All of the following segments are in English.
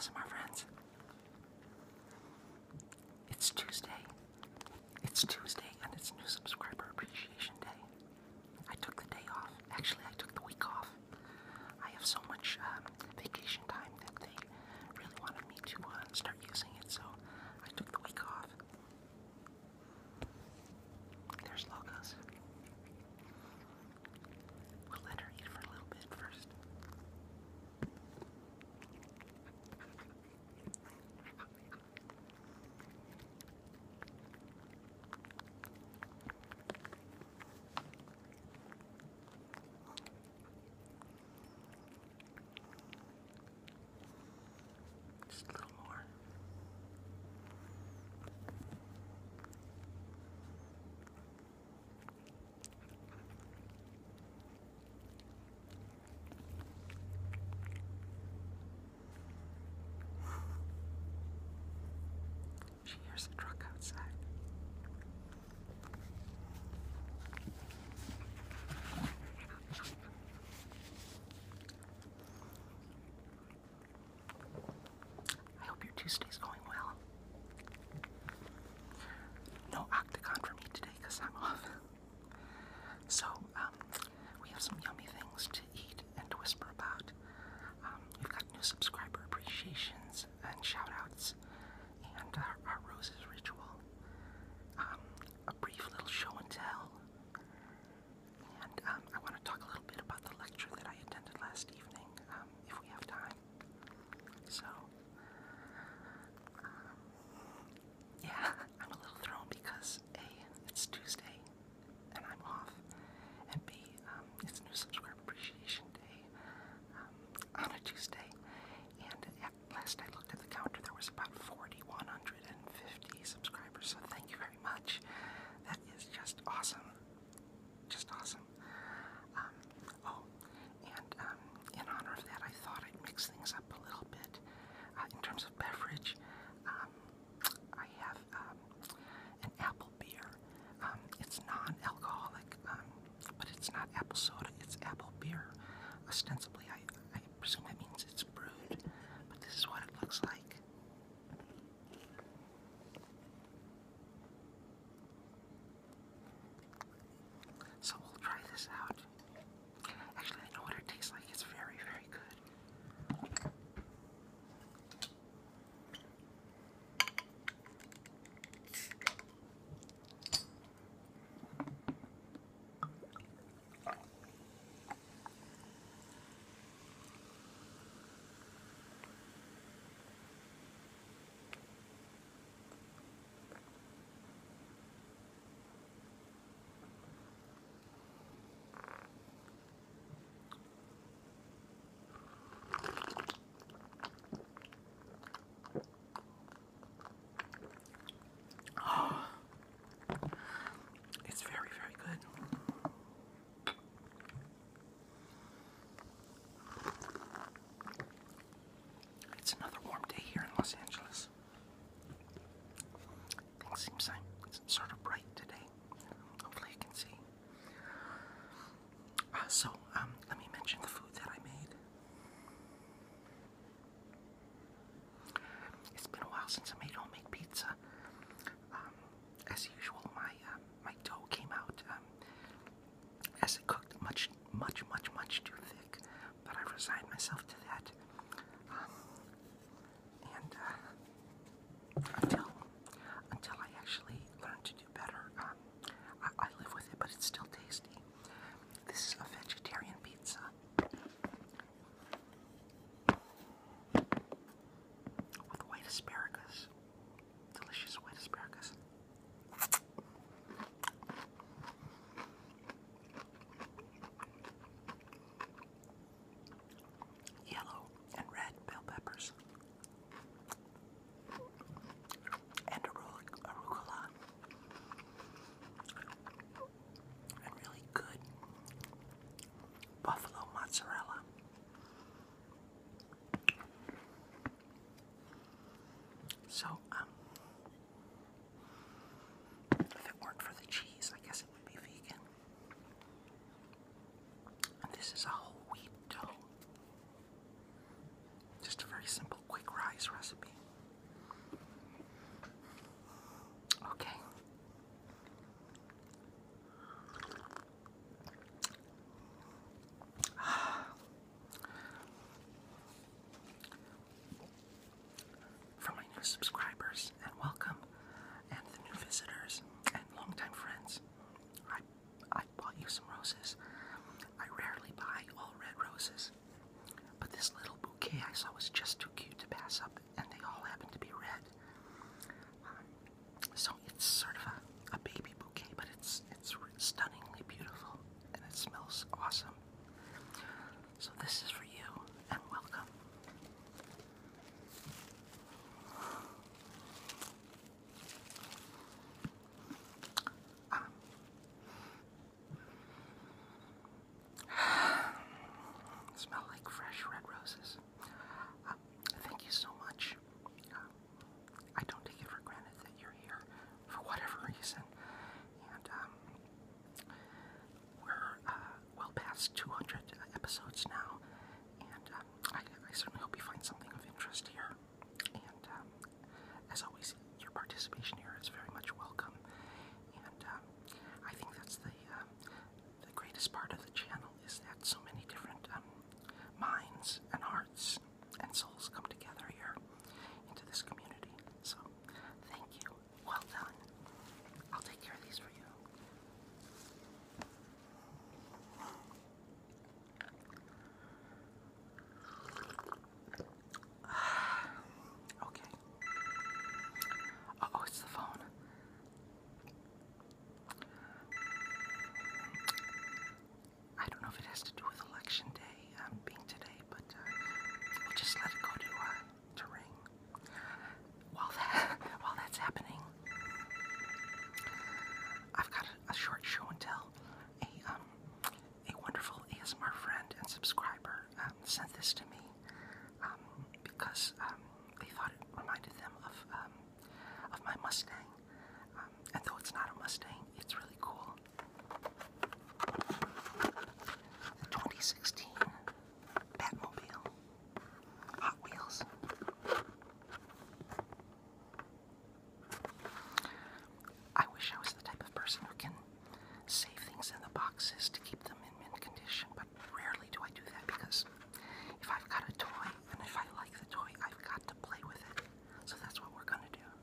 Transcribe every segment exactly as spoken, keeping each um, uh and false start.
A S M R friends. It's Tuesday. It's Tuesday and it's New Subscriber Appreciation Day. I took the day off. Actually, I took the week off. I have so much um, vacation time that they really wanted me to uh, start using it, so I took the week off. There's logos. We'll let her eat for a little bit first. Just a little more. She hears the truck outside. I hope your Tuesday's going well. No Octagon for me today because I'm off. So, um, we have some yummy things to eat and to whisper about. Um, we've got new subscriber appreciations and shout-outs and our, our roses ritual. Um, a brief little show and tell. And um, I want to talk a little bit about the lecture that I attended last evening, um, if we have time. So, um, yeah, I'm a little thrown because A, it's Tuesday and I'm off, and B, um, it's New Subscriber Appreciation Day um, on a Tuesday. And at last I looked at the counter, there was about four thousand one hundred fifty subscribers, so thank you very much. That is just awesome. Just awesome. Um, oh, and um, in honor of that, I thought I'd mix things up a little bit. Uh, in terms of beverage, um, I have um, an apple beer. Um, it's non-alcoholic, um, but it's not apple soda, it's apple beer. Ostensibly, I, I presume that means it's brewed, but this is what it looks like. So we'll try this out. Actually, I know what it tastes like. It's very, very good. It's very, very good. It's another warm day here in Los Angeles. Things seem so, it's sort of bright today. Hopefully you can see. Uh, so, um, let me mention the food that I made. It's been a while since I made homemade pizza. Um, as usual, my um, my dough came out um, as it cooked much, much, much, much too thick. But I've resigned myself to that. Um, and uh, until until I actually learn to do better, um, I, I live with it. But it's still tasty. This is a vegetarian pizza. With white asparagus. Delicious white asparagus. Yellow and red bell peppers. And arugula. And really good buffalo mozzarella. So, um, if it weren't for the cheese, I guess it would be vegan. And this is a whole wheat dough. Just a very simple, quick rise subscribers, and welcome, and the new visitors, and longtime friends. I, I bought you some roses. I rarely buy all red roses, but this little bouquet I saw was just too cute to pass up, and they all happen to be red. Um, so it's sort of a, a baby bouquet, but it's it's stunningly beautiful, and it smells awesome. So this is for you, and welcome. Um, smell like fresh red roses. Um, thank you so much. Um, I don't take it for granted that you're here for whatever reason, and um, we're uh, well past two hundred episodes now, and um, I, I certainly hope you find something of interest here. And um, as always, your participation here is very much welcome. And um, I think that's the um, the greatest part of the channel, is that so many different um, minds and hearts and souls come together here into this community. So thank you. Well done. I'll take care of these for you. Okay. Uh-oh, it's the phone. I don't know if it has to do with election day um, being today, but uh, we'll just let it go to uh, to ring. While that while that's happening, I've got a, a short show and tell. A um a wonderful A S M R friend and subscriber um, sent this to me um, because um, they thought it reminded them of um, of my Mustang. Um, and though it's not a Mustang, it's really cool. The twenty sixteen Batmobile, Hot Wheels. I wish I was the type of person who can save things in the boxes to keep them in mint condition, but rarely do I do that, because if I've got a toy, and if I like the toy, I've got to play with it. So that's what we're gonna do.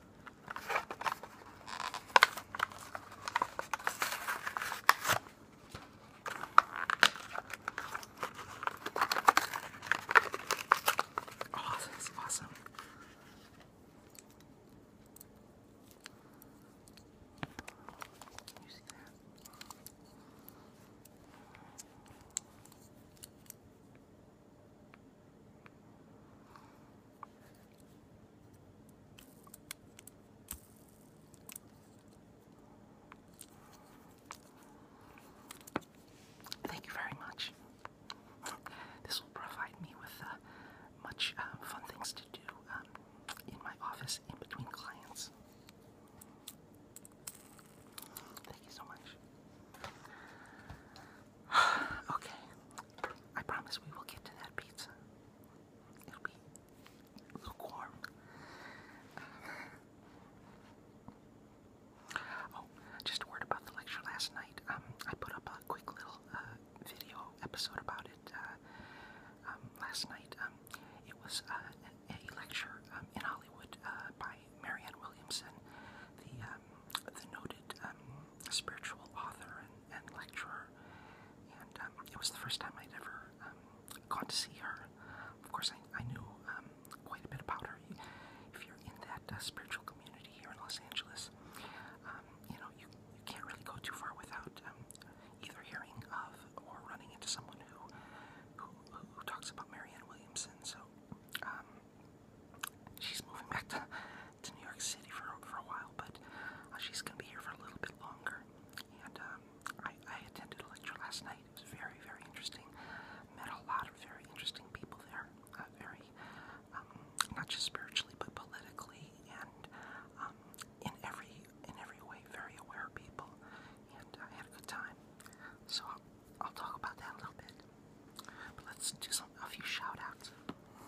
Oh, that's awesome. Can you see that? Thank you very much. This will provide me with uh, much uh, fun things to do um, in my office in between clients. Thank you so much. Okay, I promise we will get to that pizza. It'll be lukewarm. Oh, just a word about the lecture last night. Um, I put up a quick little uh, video episode about it uh, um, last night. Um, it was uh, a lecture um, in Hollywood uh, by Marianne Williamson, the um, the noted um, spiritual author and, and lecturer. And um, it was the first time I'd ever um, gone to see her. Of course, I, I knew um, quite a bit about her. If you're in that uh, spiritual community here in Los Angeles, um, you know, you, you can't really go too far without um, either hearing of or running into someone who who, who talks about Marianne Williamson. So um, she's moving back to, to New York City for, for a while, but uh, she's going to be here for a little bit longer. And um, I, I attended a lecture last night. It was very, very interesting. Met a lot of very interesting people there. Uh, very, um, not just spiritually, but politically, and um, in every in every way, very aware people. And I had a good time. So I'll, I'll talk about that a little bit. But let's do some a few shout outs.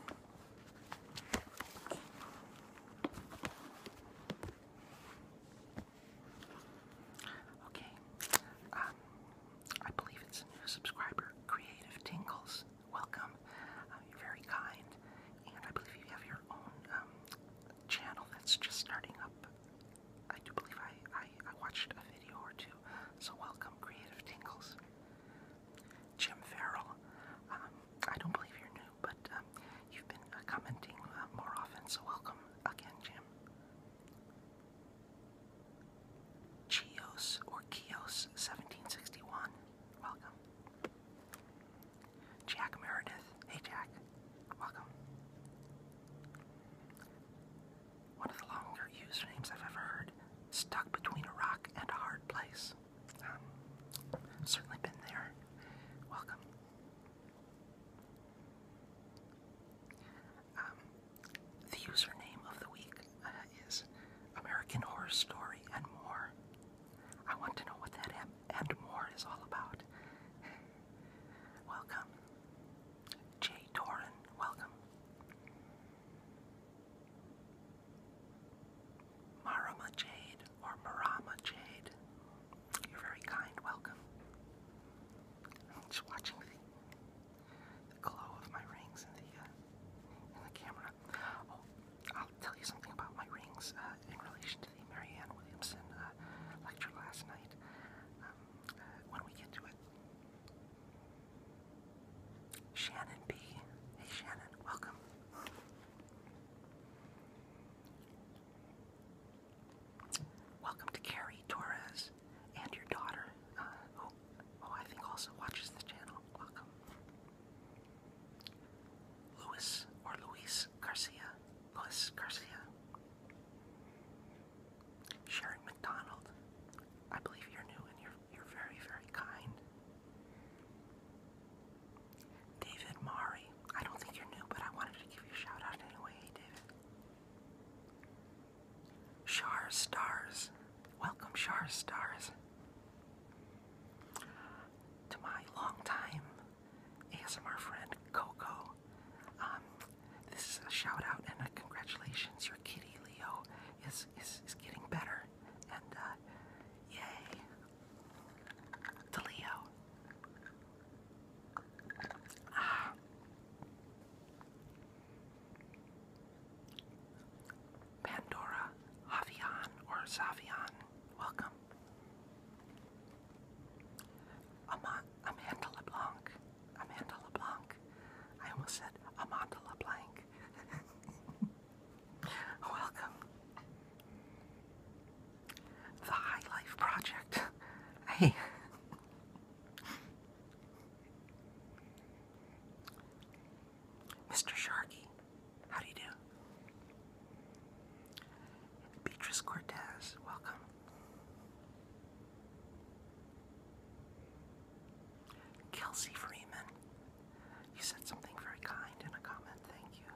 Chelsea Freeman. You said something very kind in a comment. Thank you.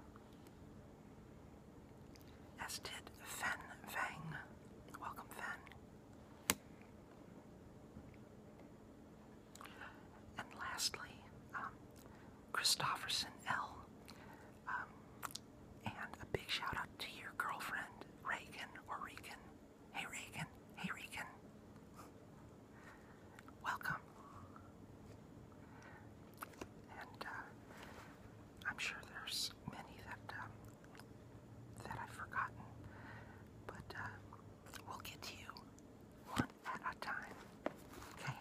As did Fen Vang. Welcome, Fen. And lastly, um, Christopherson L. Um, and a big shout out to your girlfriend, Reagan or Regan. Hey Reagan. Hey Regan. Welcome. And uh, I'm sure there's many that um, that I've forgotten, but uh, we'll get to you one at a time. Okay.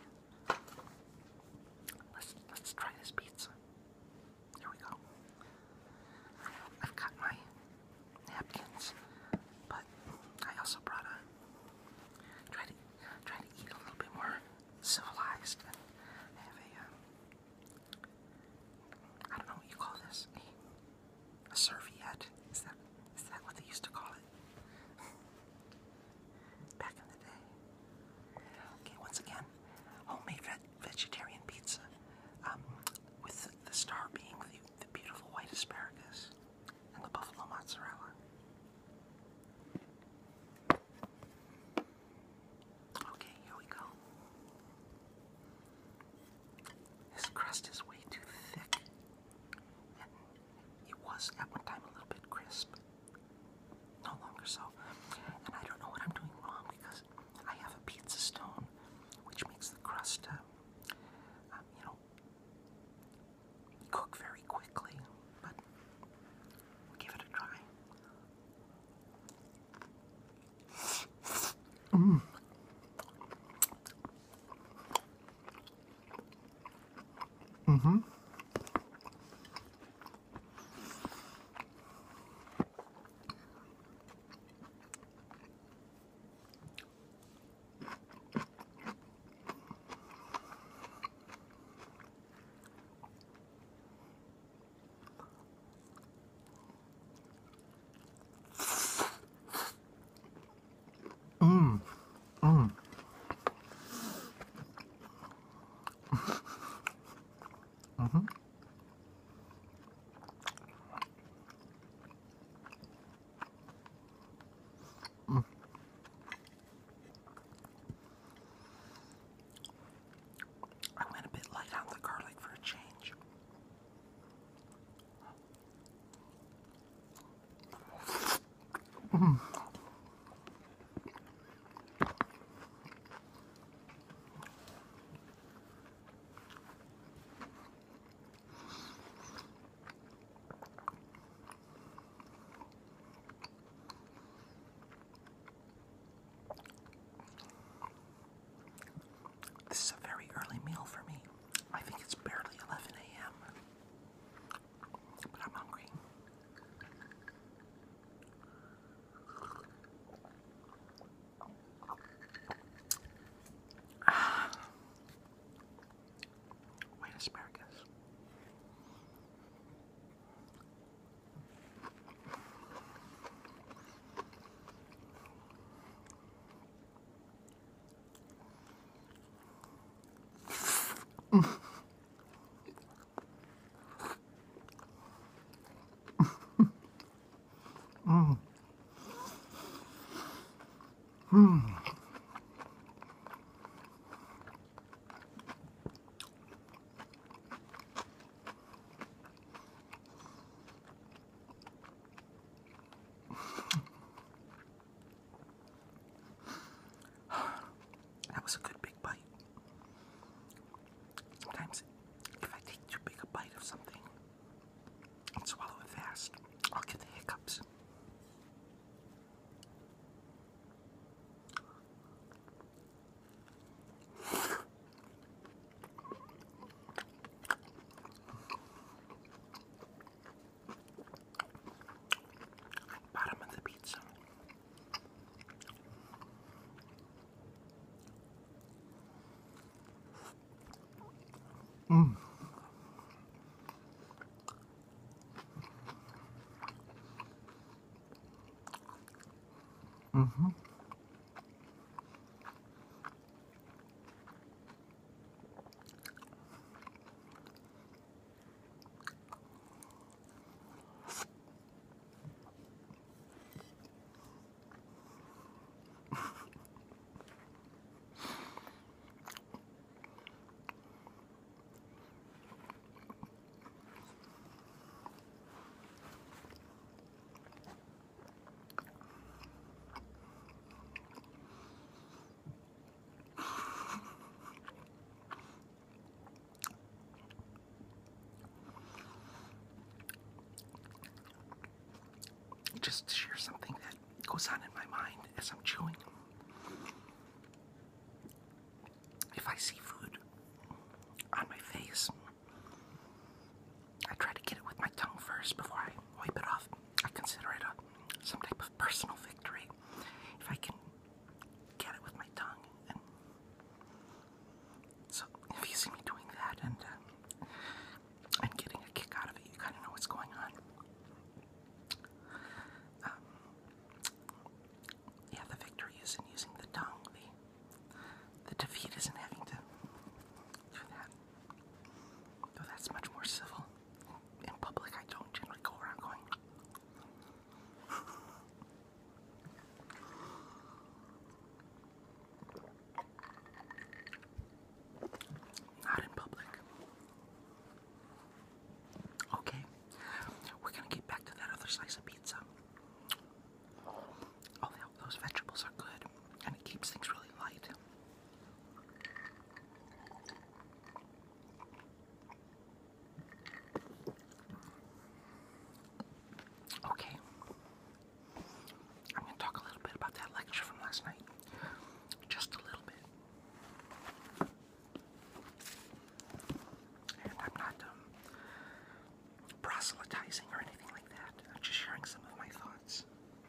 Let's let's try this pizza. Here we go. I've got my napkins, but I also brought a try to try to eat a little bit more civilized. And I have a um, I don't know what you call this, a, a serviette. Is that is that what they used to call it back in the day? Okay, once again, homemade ve vegetarian pizza, um, with the, the star being the, the beautiful white asparagus and the buffalo mozzarella. Okay, here we go. This crust is way too thick, and it was at one time a little bit crisp. No longer so. And I don't know what I'm doing wrong because I have a pizza stone, which makes the crust, uh, um, you know, cook very quickly. But we'll give it a try. Mm. Mm-hmm. Mm. Mm. Mm-hmm. Mm. I went a bit light on the garlic for a change. Mm. This is a very early meal for me. I think it's barely eleven a m But I'm hungry. Ah. White asparagus. Mm. Mm. That was a good big bite. Sometimes, if I take too big a bite of something and swallow it fast, I'll get the hiccups. Bottom of the pizza. Mm. Mm-hmm. just to share something that goes on in my mind as I'm chewing. If I see food on my face, I try to get it with my tongue first before I wipe it off. I consider it a, some type of personal victory if I can get it with my tongue. And so if you see me doing that and uh, and getting a kick out of it, you kind of know what's going on. Um, yeah, the victory is in using the tongue. The, the defeat is in having to do that. Though that's much more civil. In public, I don't generally go around going, not in public. Okay, we're gonna get back to that other slice of pizza. Oh, those vegetables are good, and it keeps things really light. Okay, I'm going to talk a little bit about that lecture from last night. Just a little bit. And I'm not um, proselytizing or anything like that. I'm just sharing some of my thoughts.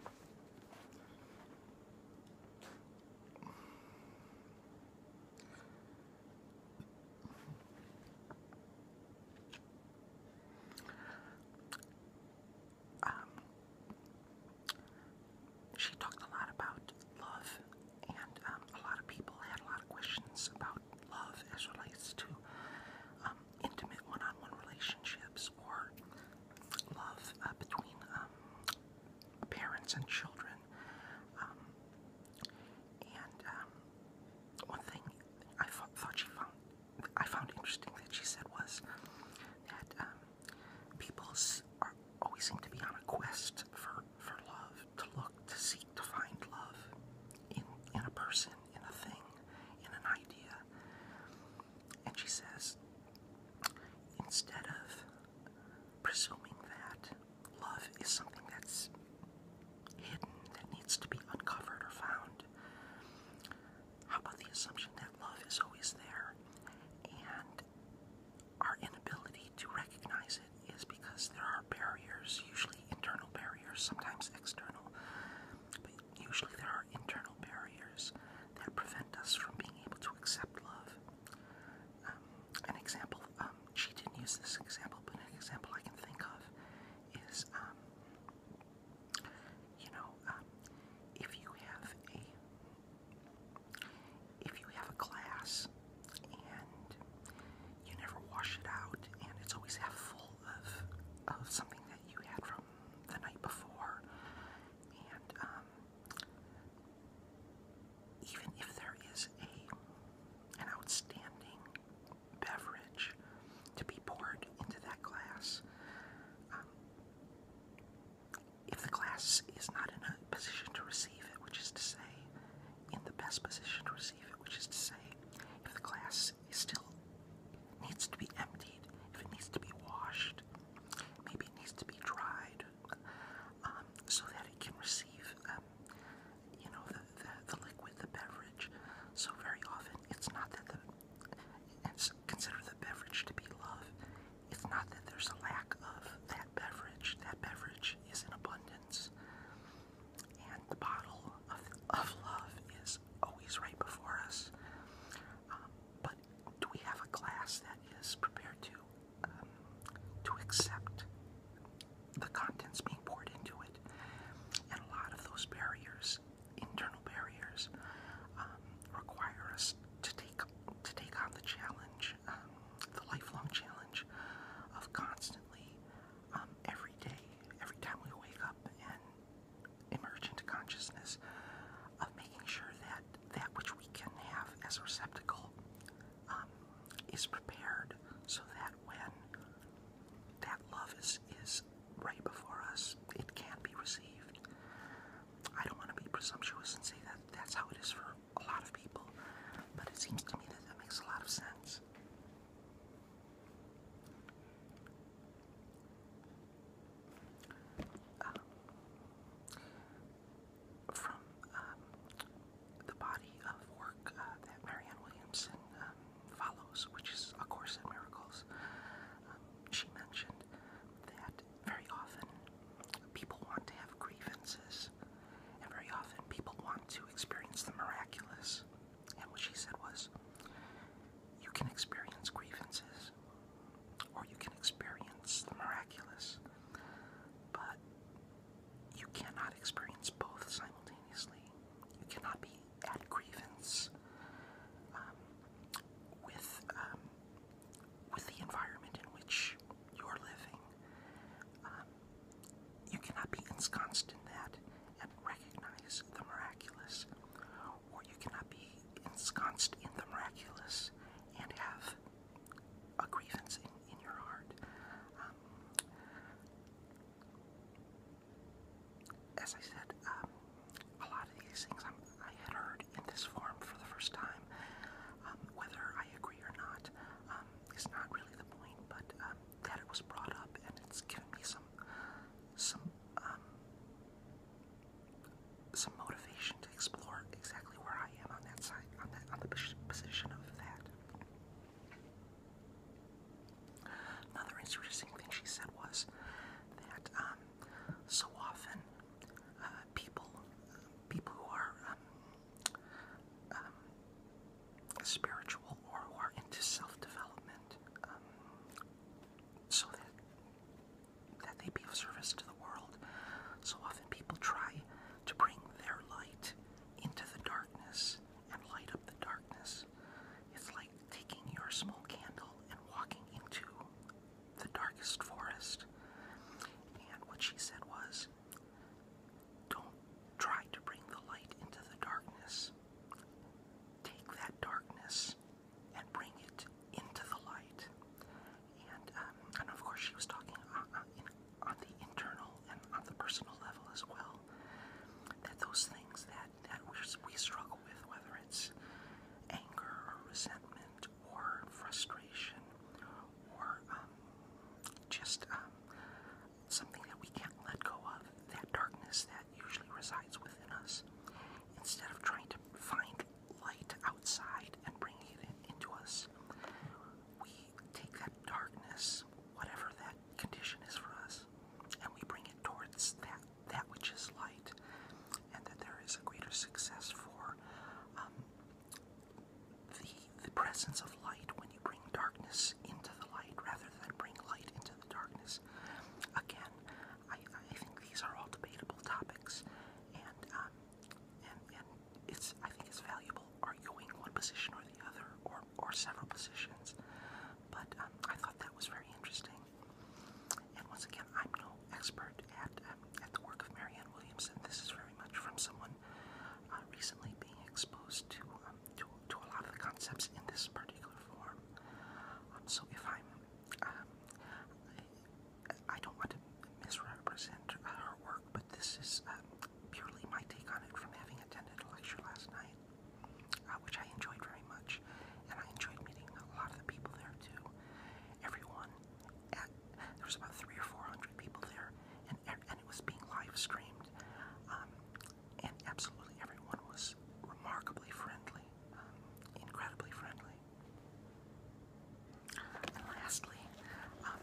She talked a lot about love, and um, a lot of people had a lot of questions about love as relates to um, intimate one-on-one relationships or love uh, between um, parents and children. Um, and um, one thing I thought, thought she found I found interesting that she said was that um, people are always seem to be on a quest for, for love, to look, to seek, to find love in, in a person, in a thing, in an idea. And she says, instead of presuming that love is something that's hidden, that needs to be uncovered or found, how about the assumption that love is always there, and our inability to recognize it is because there are barriers, usually internal barriers, sometimes external, but usually there are internal barriers that prevent us from being able to accept love. Um, an example, um, she didn't use this example, but an example I can think of is, um, you know, um, if you have a, if you have a glass and you never wash it out, and it's always half full of, of something that you had from the night before, and um, even if there is a an outstanding beverage to be poured into that glass, um, if the glass is not in a position to receive it, which is to say, in the best position to receive it, which is to say, if the glass is still needs to be emptied, if it needs to be washed, maybe it needs to be dried, um, so that it can receive, um, you know, the, the, the liquid, the beverage. So very often, it's not that the, and consider the beverage to be love, it's not that there's a lack of that beverage, that beverage is in abundance. ensconced in that and recognize the miraculous, or you cannot be ensconced in the miraculous and have a grievance in, in your heart. Um, as I said, um, a lot of these things I'm, I had heard in this form for the first time. Um, whether I agree or not um, is not really the point, but um, that it was brought up, and it's given me some some um, some motivation to explore exactly where I am on that side, on that on the position of that. Another interesting thing she said was that um, so often uh, people people who are um, um, spiritual or who are into self-development, um, so that that they be of service to the world. So often people try to bring their light into the darkness and light up the darkness. It's like taking your small candle and walking into the darkest forest. And what she said was, don't try to bring the light into the darkness. Take that darkness and bring it into the light. And, um, and of course she was talking on, on, in, on the internal and on the personal level as well. That those things that, that we we struggle with, whether it's anger or resentment or frustration or um, just um, something that we can't let go of, that darkness that usually resides within us, instead of trying to find light outside and bringing it in, into us, we take that darkness, whatever that condition is for us, and we bring it towards that, that which is light, and that there is a greater success for um, the, the presence of light when you bring darkness into the light rather than bring light into the darkness. Again, I, I think these are all debatable topics, and, um, and, and it's, I think it's valuable arguing one position or the other, or, or several positions, but um, I thought that was very interesting. And once again, I'm no expert at um, at the work of Marianne Williamson. This is very much from someone uh, recently being exposed to, um, to to a lot of the concepts in this particular form. Um, so if I'm, um, I, I don't want to misrepresent her work, but this is um, purely my take on it from having attended a lecture last night, uh, which I enjoyed very much, and I enjoyed meeting a lot of the people there too. Everyone, at, there was about three or four hundred people there, and and it was being live streamed, um, and absolutely everyone was remarkably friendly, um, incredibly friendly. And lastly, um,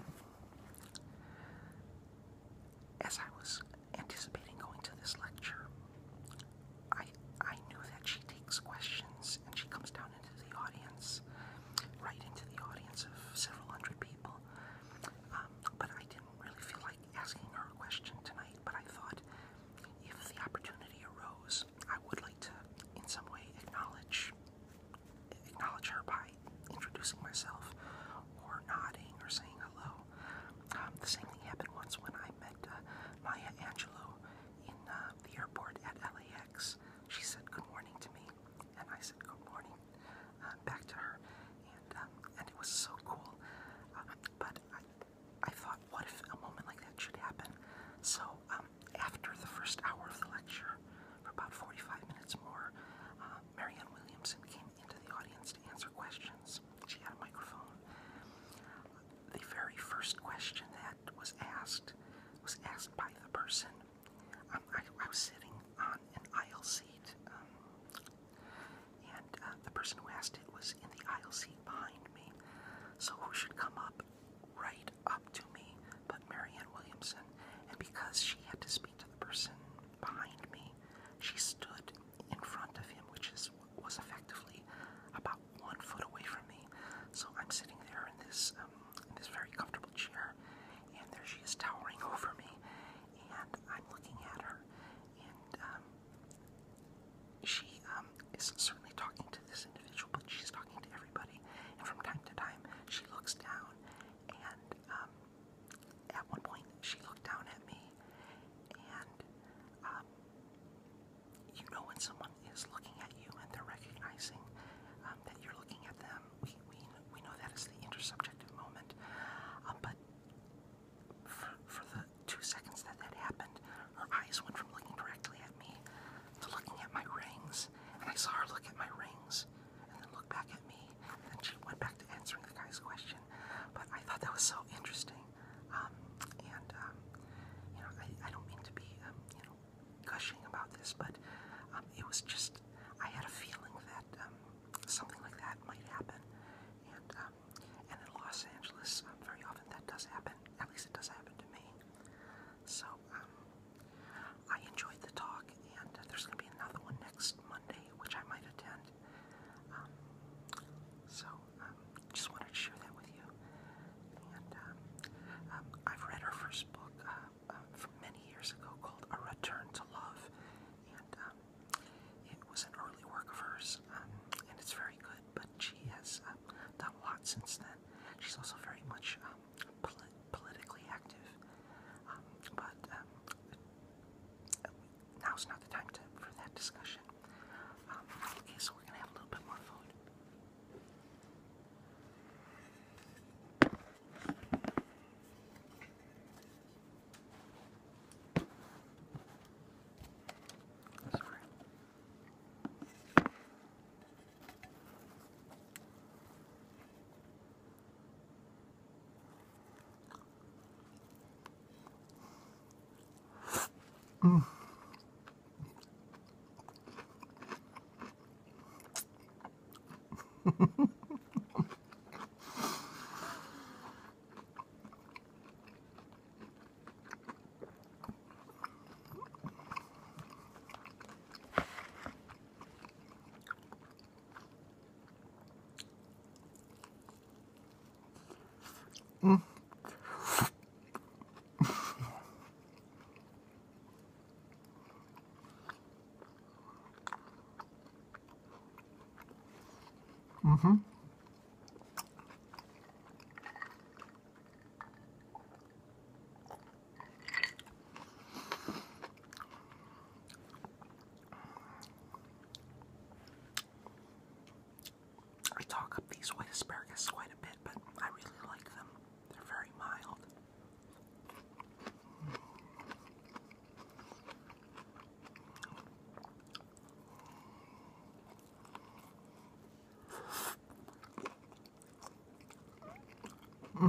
as I was anticipating going to this lecture, I I knew that she takes questions and she comes down into the audience, right into the audience of several hundred people. Um, but I didn't really feel like asking her a question tonight, but I thought if the opportunity arose, I would like to in some way acknowledge acknowledge her by introducing myself or nodding or saying hello. Um, the same thing happened once when I met uh, Maya Angelou in uh, the airport at L A X. She said good morning to me, and I said good morning uh, back to her, and um, and it was so cool. Uh, but I, I thought, what if a moment like that should happen? So um, after the first hour of the lecture, for about forty-five minutes more, uh, Marianne Williamson came into the audience to answer questions. She had a microphone. The very first question that was asked was asked by the person. Um, I, I was sitting on an aisle seat, um, and uh, the person who asked it was in the aisle seat behind me. So who should come up right up to me but Marianne Williamson? And because she had to speak to the person behind me, she stood in front of him, which is was effectively about one foot away from me. So I'm sitting there in this um, in this very comfortable chair, and there she is towering over me, and I'm looking at her, and um, she um, is certainly talking to this individual, but she's talking to everybody, and from time to time she looks down, and um, was just, I had a feeling that um, something like that might happen. And, um, and in Los Angeles, um, very often that does happen. At least it does happen to me. So um, I enjoyed the talk, and uh, there's going to be another one next Monday, which I might attend. Um, so um, just wanted to share that with you. And um, um, I've read her first book uh, uh, from many years ago called A Return to Love, and um, it was an early work of hers, um, and it's very good, but she has uh, done a lot since then. She's also very much um, polit politically active, um, but um, now's not the time to, for that discussion. Um, okay, so we're going to have a little bit more food. Sorry. Mm. Mm. Mm-hmm. I talk up these white asparagus quite a bit, but I really like them. They're very mild. Mm.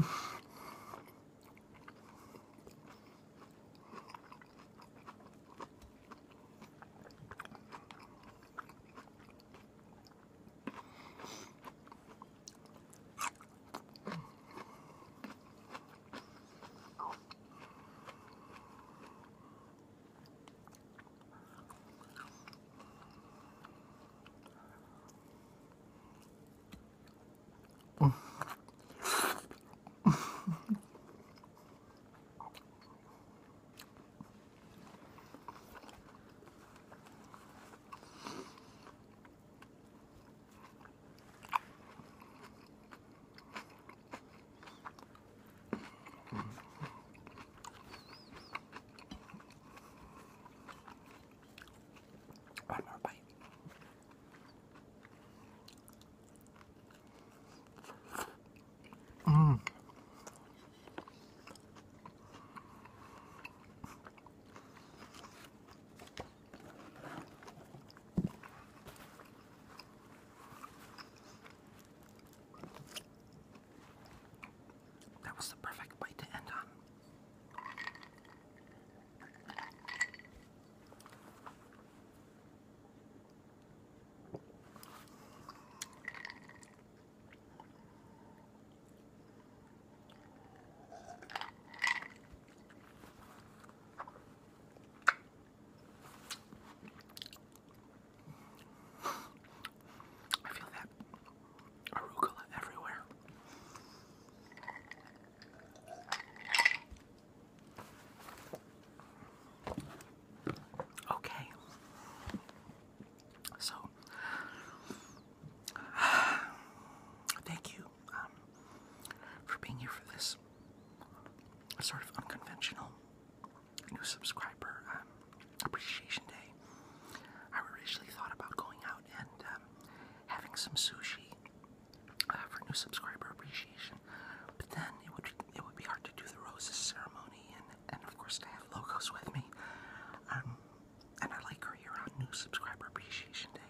One more bite. Mm. That was the perfect bite to end on. I feel that arugula everywhere. Okay. So, thank you um, for being here for this sort of unconventional new subscriber um, appreciation day. I originally thought about going out and um, having some sushi uh, for new subscriber appreciation, but then it would it would be hard to do the roses ceremony and, and of course to have logos with me. Um, and I like her here on New Subscriber Appreciation Day.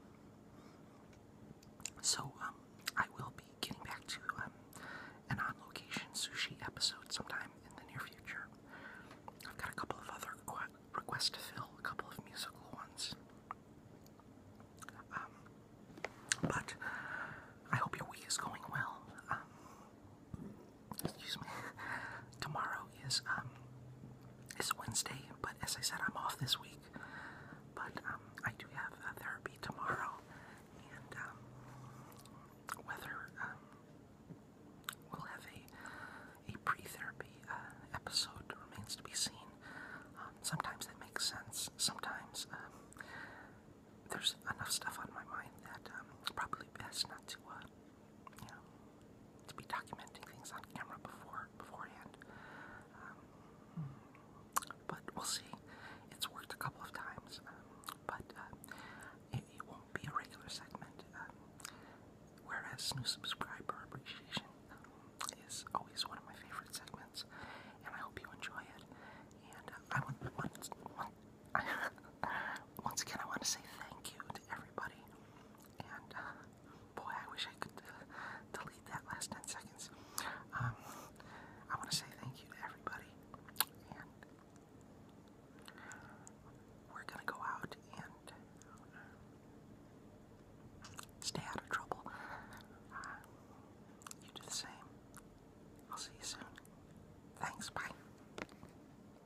So um, I will be getting back to um, an on-location sushi episode sometime in the near future. I've got a couple of other requests to fill, a couple of musical ones. is Wednesday, but as I said, I'm off this week. But um, I do have uh, therapy tomorrow, and um, whether um, we'll have a a pre-therapy uh, episode remains to be seen. Um, sometimes that makes sense. Sometimes um, there's enough stuff on my mind that um, it's probably best not to, uh, you know, to be documenting things on camera before beforehand. Um, but we'll see. It's worked a couple of times, um, but uh, it, it won't be a regular segment. Um, whereas new subscriber